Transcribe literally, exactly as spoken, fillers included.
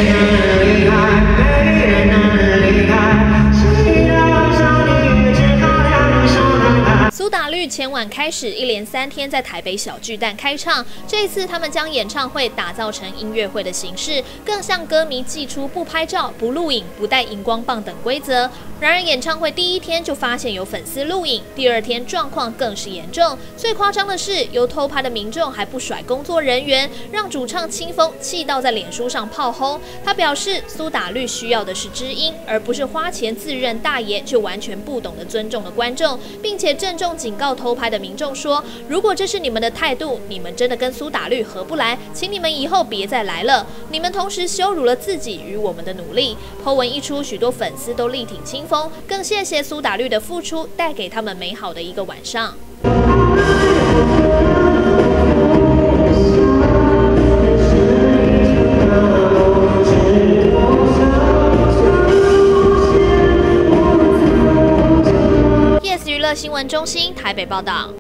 苏打绿前晚开始一连三天在台北小巨蛋开唱，这一次他们将演唱会打造成音乐会的形式，更向歌迷寄出不拍照、不录影、不带荧光棒等规则。然而演唱会第一天就发现有粉丝录影，第二天状况更是严重。最夸张的是，有偷拍的民众还不甩工作人员，让主唱清风气到在脸书上炮轰。他表示，苏打绿需要的是知音，而不是花钱自认大爷就完全不懂得尊重的观众，并且郑重警告偷拍的民众说：“如果这是你们的态度，你们真的跟苏打绿合不来，请你们以后别再来了。你们同时羞辱了自己与我们的努力。” po 文一出，许多粉丝都力挺清风，更谢谢苏打绿的付出，带给他们美好的一个晚上。Yes 娱乐新闻中心台北报道。